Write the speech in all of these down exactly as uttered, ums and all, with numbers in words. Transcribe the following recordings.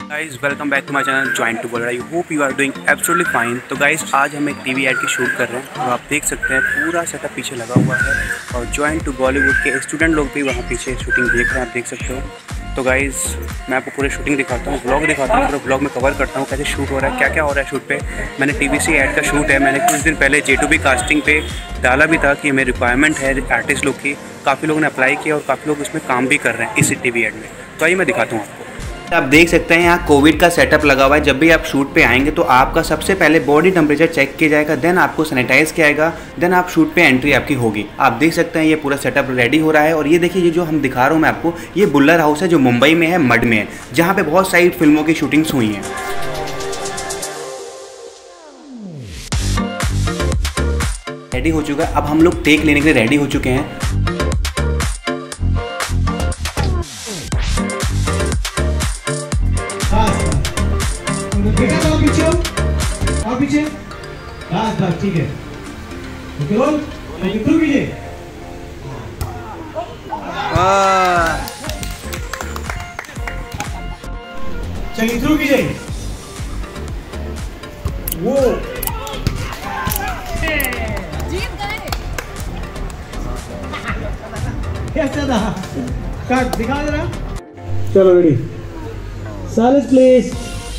Guys welcome back to my channel join to Bollywood. I hope you are doing absolutely fine. तो guys आज हम एक TV add की shoot कर रहे हैं और आप देख सकते हैं पूरा सेटअप पीछे लगा हुआ है और जॉइन टू बॉलीवुड के स्टूडेंट लोग भी वहाँ पीछे शूटिंग देख रहे हैं, आप देख सकते हो। तो गाइज़ मैं आपको पूरे शूटिंग दिखाता हूँ, व्लॉग दिखाता हूँ, पूरा व्लॉग में कवर करता हूँ कैसे शूट हो रहा है, क्या क्या हो रहा है शूट पे। मैंने टीवीसी ऐड का शूट है, मैंने कुछ दिन पहले जे टू बी कास्टिंग पे डाला भी था कि मेरी रिक्वायरमेंट है आर्टिस्ट लोग की। काफ़ी लोगों ने अप्लाई किया और काफ़ी लोग उसमें काम भी कर रहे हैं इसी टीवी ऐड में। तो आइए मैं दिखाता हूँ आपको। आप देख सकते हैं यहाँ कोविड का सेटअप लगा हुआ है। जब भी आप शूट पे आएंगे तो आपका सबसे पहले बॉडी टेम्परेचर चेक किया जाएगा, देन आपको सैनिटाइज किया जाएगा, देन आप शूट पे एंट्री आपकी होगी। आप देख सकते हैं ये पूरा सेटअप रेडी हो रहा है। और ये देखिए, ये जो हम दिखा रहा हूँ मैं आपको, ये बुल्लर हाउस है जो मुंबई में है, मड में है, जहाँ पे बहुत सारी फिल्मों की शूटिंग्स हुई हैं। रेडी हो चुका है, अब हम लोग टेक लेने के लिए रेडी हो चुके हैं। और पीछे और पीछे बस बस ठीक है। रोल थ्रू कीजिए। चलिए थ्रू कीजिए। वो जीत गए। कैसा था? कट दिखा जरा। चलो रेडी। Silence please.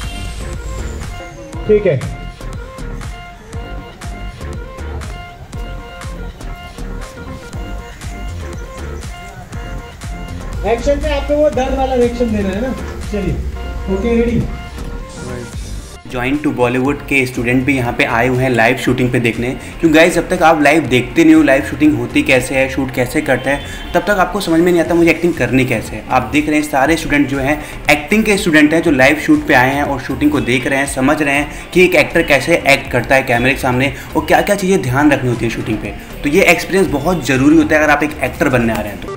ठीक है। एक्शन में आपको वो डर वाला रिएक्शन देना है ना। चलिए okay ready. Join to Bollywood के स्टूडेंट भी यहाँ पे आए हुए हैं लाइव शूटिंग पे देखने, क्योंकि गाइस जब तक आप लाइव देखते नहीं हो लाइव शूटिंग होती कैसे है, शूट कैसे करता है, तब तक आपको समझ में नहीं आता मुझे एक्टिंग करनी कैसे है। आप देख रहे हैं सारे स्टूडेंट जो हैं एक्टिंग के स्टूडेंट हैं, जो लाइव शूट पे आए हैं और शूटिंग को देख रहे हैं, समझ रहे हैं कि एक एक्टर कैसे एक्ट करता है कैमरे के सामने और क्या क्या चीज़ें ध्यान रखनी होती है शूटिंग पर। तो ये एक्सपीरियंस बहुत ज़रूरी होता है अगर आप एक एक्टर बनने आ रहे हैं तो।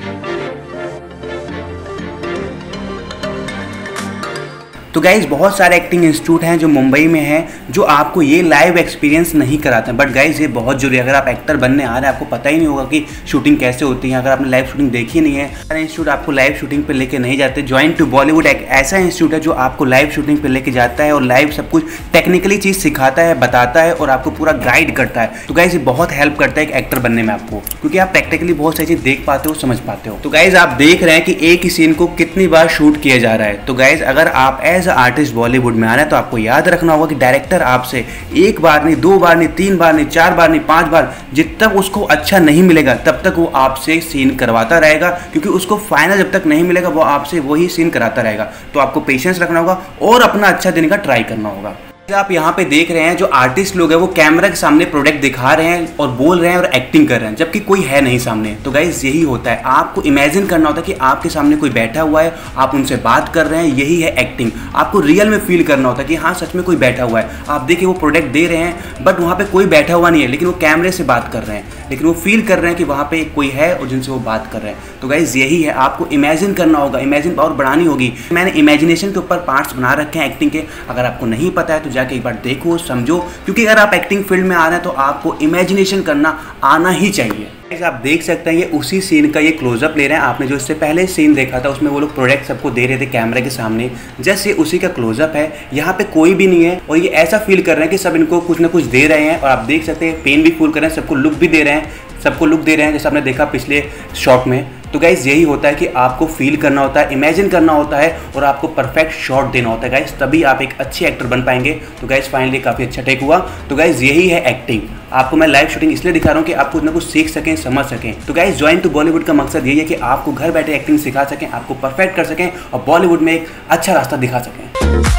तो गाइज़ बहुत सारे एक्टिंग इंस्टीट्यूट हैं जो मुंबई में हैं जो आपको ये लाइव एक्सपीरियंस नहीं कराते हैं, बट गाइज़ ये बहुत जरूरी है। अगर आप एक्टर बनने आ रहे हैं, आपको पता ही नहीं होगा कि शूटिंग कैसे होती है, अगर आपने लाइव शूटिंग देखी नहीं है, सारे इंस्टीट्यूट आपको लाइव शूटिंग पे लेके नहीं जाते। जॉइन टू बॉलीवुड एक ऐसा इंस्टीट्यूट है जो आपको लाइव शूटिंग पे लेके जाता है और लाइव सब कुछ टेक्निकली चीज़ सिखाता है, बताता है और आपको पूरा गाइड करता है। तो गाइज़ ये बहुत हेल्प करता है एक एक्टर बनने में आपको, क्योंकि आप प्रैक्टिकली बहुत सारी चीज़ देख पाते हो, समझ पाते हो। तो गाइज़ आप देख रहे हैं कि एक ही सीन को कितनी बार शूट किया जा रहा है। तो गाइज़ अगर आप एज अ आर्टिस्ट बॉलीवुड में आ रहे हैं तो आपको याद रखना होगा कि डायरेक्टर आपसे एक बार नहीं, दो बार नहीं, तीन बार नहीं, चार बार नहीं, पांच बार, जब तक उसको अच्छा नहीं मिलेगा तब तक वो आपसे सीन करवाता रहेगा, क्योंकि उसको फाइनल जब तक नहीं मिलेगा वो आपसे वही सीन कराता रहेगा। तो आपको पेशेंस रखना होगा और अपना अच्छा देने का ट्राई करना होगा। आप यहाँ पे देख रहे हैं जो आर्टिस्ट लोग हैं वो कैमरा के सामने प्रोडक्ट दिखा रहे हैं और बोल रहे हैं और एक्टिंग कर रहे हैं, जबकि कोई है नहीं सामने। तो गाइस यही होता है, आपको इमेजिन करना होता है कि आपके सामने कोई बैठा हुआ है, आप उनसे बात कर रहे हैं, यही है एक्टिंग। आपको रियल में फील करना होता है कि हाँ सच में कोई बैठा हुआ है। आप देखिए वो प्रोडक्ट दे रहे हैं बट वहाँ पे कोई बैठा हुआ नहीं है, लेकिन वो कैमरे से बात कर रहे हैं, लेकिन वो फील कर रहे हैं कि वहाँ पे कोई है और जिनसे वो बात कर रहे हैं। तो गाइस यही है, आपको इमेजिन करना होगा, इमेजिन पावर बढ़ानी होगी। मैंने इमेजिनेशन के ऊपर पार्ट्स बना रखे हैं एक्टिंग के, अगर आपको नहीं पता है तो जाके एक बार देखो, समझो, क्योंकि अगर आप एक्टिंग फील्ड में आ रहे हैं तो आपको इमेजिनेशन करना आना ही चाहिए। आप देख सकते हैं ये उसी सीन का ये क्लोजअप ले रहे हैं। आपने जो इससे पहले सीन देखा था उसमें वो लोग प्रोडक्ट सबको दे रहे थे कैमरे के सामने, जैसे ये उसी का क्लोजअप है। यहाँ पे कोई भी नहीं है और ये ऐसा फील कर रहे हैं कि सब इनको कुछ ना कुछ दे रहे हैं। और आप देख सकते हैं पेन भी फील कर रहे हैं, सबको लुक भी दे रहे हैं, सबको लुक दे रहे हैं जैसे आपने देखा पिछले शॉट में। तो गाइज़ यही होता है कि आपको फील करना होता है, इमेजिन करना होता है और आपको परफेक्ट शॉट देना होता है गाइज़, तभी आप एक अच्छे एक्टर बन पाएंगे। तो गाइज़ फाइनली काफ़ी अच्छा टेक हुआ। तो गाइज़ यही है एक्टिंग। आपको मैं लाइव शूटिंग इसलिए दिखा रहा हूँ कि आप कुछ ना कुछ सीख सकें, समझ सकें। तो गाइज़ जॉइन टू बॉलीवुड का मकसद यही है कि आपको घर बैठे एक्टिंग सिखा सकें, आपको परफेक्ट कर सकें और बॉलीवुड में एक अच्छा रास्ता दिखा सकें।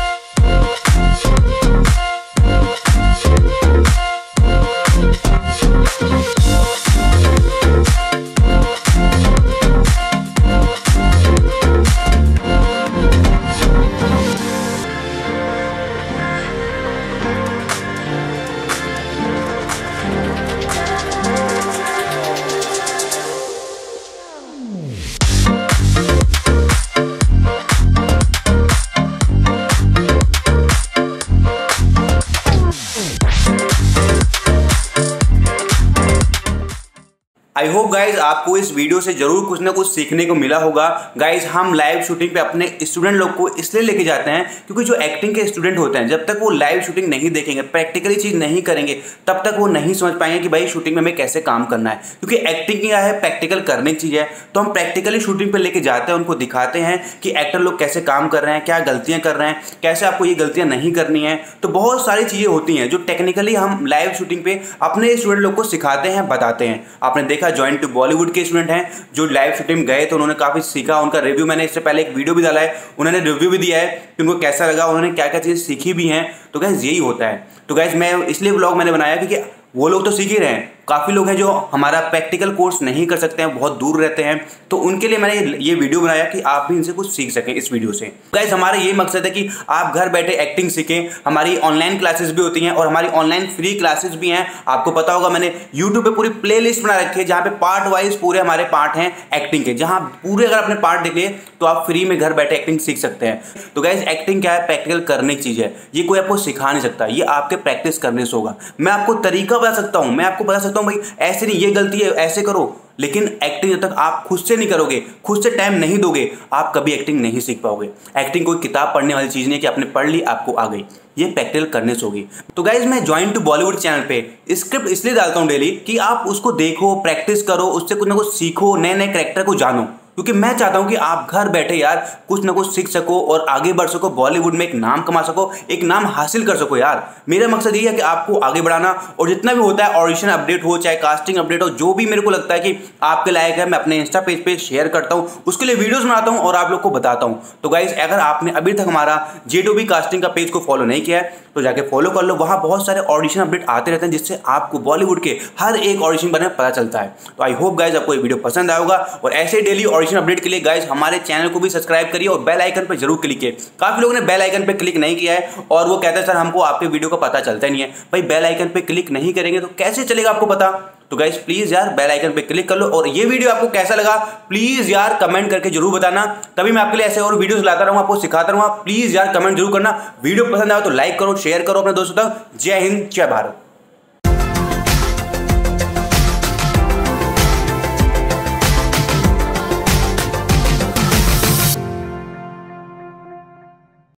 आई होप गाइज आपको इस वीडियो से जरूर कुछ ना कुछ सीखने को मिला होगा। गाइज हम लाइव शूटिंग पे अपने स्टूडेंट लोग को इसलिए लेके जाते हैं क्योंकि जो एक्टिंग के स्टूडेंट होते हैं जब तक वो लाइव शूटिंग नहीं देखेंगे, प्रैक्टिकली चीज नहीं करेंगे, तब तक वो नहीं समझ पाएंगे कि भाई शूटिंग में हमें कैसे काम करना है। क्योंकि एक्टिंग क्या है, प्रैक्टिकल करने की चीज है। तो हम प्रैक्टिकली शूटिंग पे लेके जाते हैं, उनको दिखाते हैं कि एक्टर लोग कैसे काम कर रहे हैं, क्या गलतियां कर रहे हैं, कैसे आपको ये गलतियां नहीं करनी है। तो बहुत सारी चीजें होती हैं जो टेक्निकली हम लाइव शूटिंग पे अपने स्टूडेंट लोग को सिखाते हैं, बताते हैं। आपने देखा जॉइन टू बॉलीवुड के स्टूडेंट हैं जो लाइव शूटिंग गए तो उन्होंने काफी सीखा। उनका रिव्यू मैंने इससे पहले एक वीडियो भी डाला है, उन्होंने रिव्यू भी दिया है कि उनको कैसा लगा, उन्होंने क्या क्या चीजें सीखी भी हैं। तो गाइस यही होता है। तो गाइस मैं इसलिए व्लॉग मैंने बनाया क्योंकि वो लोग तो सीख ही रहे हैं, काफ़ी लोग हैं जो हमारा प्रैक्टिकल कोर्स नहीं कर सकते हैं, बहुत दूर रहते हैं। तो उनके लिए मैंने ये वीडियो बनाया कि आप भी इनसे कुछ सीख सकें इस वीडियो से। गाइस हमारा ये मकसद है कि आप घर बैठे एक्टिंग सीखें। हमारी ऑनलाइन क्लासेस भी होती हैं और हमारी ऑनलाइन फ्री क्लासेस भी हैं। आपको पता होगा मैंने यूट्यूब पे पूरी प्ले लिस्ट बना रखी है जहाँ पे पार्ट वाइज पूरे हमारे पार्ट हैं एक्टिंग के, जहाँ पूरे अगर अपने पार्ट देख लिए तो आप फ्री में घर बैठे एक्टिंग सीख सकते हैं। तो गाइस एक्टिंग क्या है, प्रैक्टिकल करने की चीज़ है। ये कोई आपको सिखा नहीं सकता, ये आपके प्रैक्टिस करने से होगा। मैं आपको तरीका बता सकता हूँ, मैं आपको बता सकता हूँ भाई ऐसे नहीं, ये गलती है ऐसे करो, लेकिन एक्टिंग जब तक आप खुद से नहीं करोगे, खुद से टाइम नहीं दोगे, आप कभी एक्टिंग नहीं सीख पाओगे। एक्टिंग कोई किताब पढ़ने वाली चीज नहीं कि आपने पढ़ ली आपको आ गई, ये प्रैक्टिकल करने से होगी। तो गाइज मैं जॉइन टू बॉलीवुड चैनल पे स्क्रिप्ट इसलिए डालता हूँ डेली कि आप उसको देखो, प्रैक्टिस करो, उससे कुछ ना कुछ सीखो, नए नए कैरेक्टर को जानो। क्योंकि मैं चाहता हूं कि आप घर बैठे यार कुछ ना कुछ सीख सको और आगे बढ़ सको, बॉलीवुड में एक नाम कमा सको, एक नाम हासिल कर सको। यार मेरा मकसद ये है कि आपको आगे बढ़ाना, और जितना भी होता है ऑडिशन अपडेट हो चाहे कास्टिंग अपडेट हो, जो भी मेरे को लगता है कि आपके लायक है, मैं अपने इंस्टा पेज पे शेयर करता हूं, उसके लिए वीडियोस बनाता हूं और आप लोग को बताता हूं। तो गाइज अगर आपने अभी तक हमारा जे टू बी कास्टिंग का पेज को फॉलो नहीं किया है तो जाके फॉलो कर लो। वहां बहुत सारे ऑडिशन अपडेट आते रहते हैं जिससे आपको बॉलीवुड के हर एक ऑडिशन बारे में पता चलता है। तो आई होप गाइज आपको ये वीडियो पसंद आएगा और ऐसे डेली ऑडिशन अपडेट के लिए गाइज हमारे चैनल को भी सब्सक्राइब करिए और बेल आइकन पर जरूर क्लिक कीजिए। काफी लोगों ने बेल आइकन पे क्लिक नहीं किया है और वो कहते हैं सर हमको आपके वीडियो का पता चलता नहीं है। भाई बेल आइकन पे क्लिक नहीं करेंगे तो कैसे चलेगा आपको पता। तो गाइस प्लीज यार बेल आइकन पे क्लिक कर लो और ये वीडियो आपको कैसा लगा प्लीज यार कमेंट करके जरूर बताना, तभी मैं आपके लिए ऐसे और वीडियोस लाता रहूंगा, आपको सिखाता रहूंगा। प्लीज यार कमेंट जरूर करना। वीडियो पसंद आए तो लाइक करो, शेयर करो अपने दोस्तों तक। जय हिंद, जय भारत।